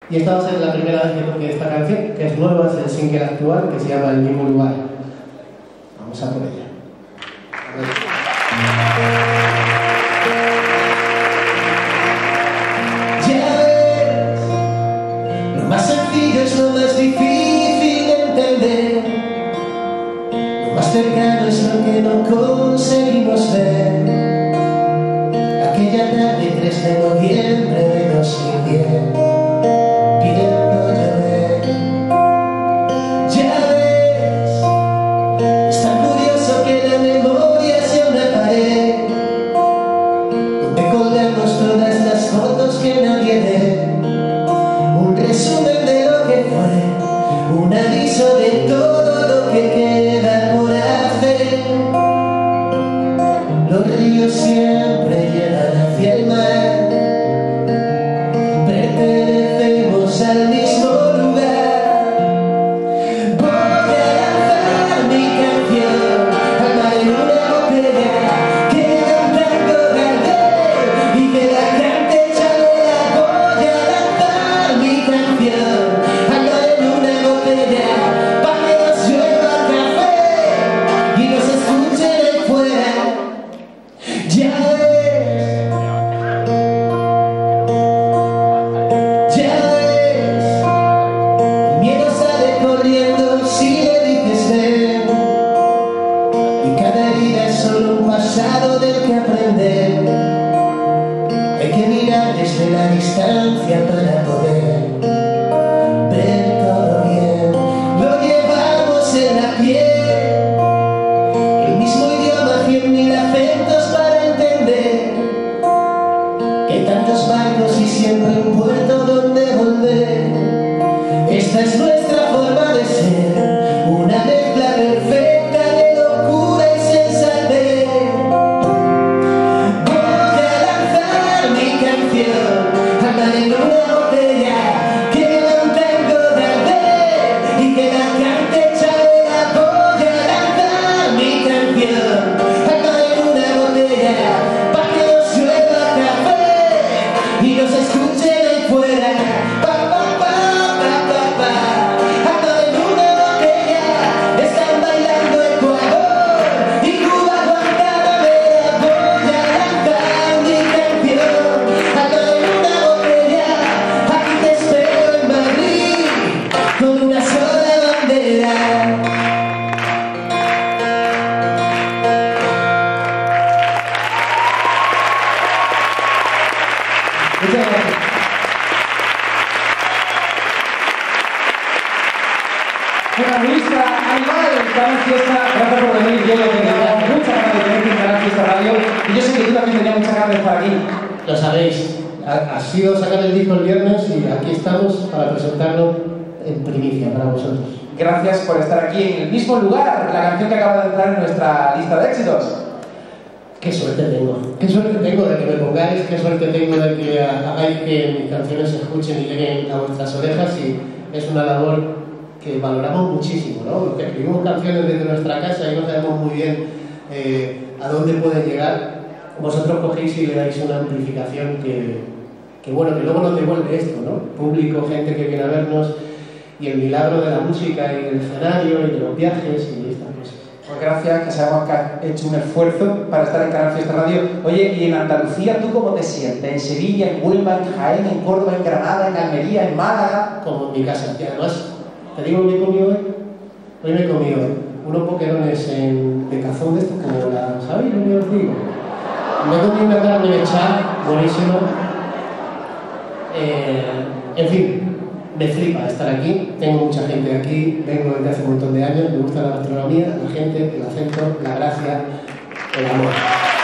Y esta va a ser la primera vez que toque esta canción, que es nueva, es el single actual, que se llama El mismo lugar. Vamos a por ella. Ya ves, lo más sencillo es lo más difícil de entender. Lo más cercano es lo que no conseguimos ver. Aquella tarde 3 de noviembre de 2010, viendo llover. Ya ves, es tan curioso que la memoria sea una pared donde colgamos todas las fotos que nadie ve. Un resumen de lo que fue, un aviso de todo lo que queda por hacer. Los ríos siempre llegan hacia el mar. Pertenecemos al mismo lugar. Voy a lanzar mi canción al mar en una botella que cantando de arder y que la cante chalea. Voy a lanzar mi canción al mar en una botella para que nos llueva el café y nos escuchen ahí fuera. Ya ves, el miedo sale corriendo si le dices ven. Y cada herida es solo un pasado del que aprender. Hay que mirar desde la distancia para poder ver todo bien. Lo llevamos en la piel, el mismo idioma, 100.000 acentos para entender que hay tantos barcos y siempre un puerto donde volver. Esta es nuestra forma de ser, una mezcla perfecta de locura y sensatez. Voy a lanzar mi canción al mar en una botella que mantengo de arder y que la cante chalea. Voy a lanzar mi canción al mar en una botella para que nos llueva café y nos escuchen ahí fuera. Pa, pa, pa, pa, pa, pa. Al mar en una botella están bailando Ecuador y Cuba, Guantanamera. Voy a lanzar mi canción al mar en una botella. Aquí te espero en Madrid con una sola bandera. Muchas gracias. Una revista animal, Canal Fiesta, gracias por venir. Yo lo que tenía muchas ganas de tenerte en Canal Fiesta Radio y yo sé que tú también tenías muchas ganas de estar aquí. Lo sabéis, ha sido sacar el disco el viernes y aquí estamos para presentarlo en primicia para vosotros. Gracias por estar aquí en el mismo lugar, la canción que acaba de entrar en nuestra lista de éxitos. Qué suerte tengo de que me pongáis, qué suerte tengo de que hagáis que mis canciones se escuchen y lleguen a vuestras orejas, y es una labor que valoramos muchísimo, ¿no? Los que escribimos canciones desde nuestra casa y no sabemos muy bien a dónde pueden llegar, vosotros cogéis y le dais una amplificación que bueno, que luego nos devuelve esto, ¿no? Público, gente que viene a vernos, y el milagro de la música y del escenario y de los viajes y estas cosas. Pues gracias, que sabemos que has hecho un esfuerzo para estar en Canal Fiesta Radio. Oye, y en Andalucía, ¿tú cómo te sientes? ¿En Sevilla, en Huelva, en Jaén, en Córdoba, en Granada, en Almería, en Málaga? Como en mi casa. Y además, te digo que me he comido hoy. Hoy me he comido unos boquerones de cazón de estos, como la... ¿Sabéis lo que os digo? Me he comido una carne mechada, buenísima. En fin, me flipa estar aquí. Tengo mucha gente aquí, vengo desde hace un montón de años, me gusta la gastronomía, la gente, el acento, la gracia, el amor.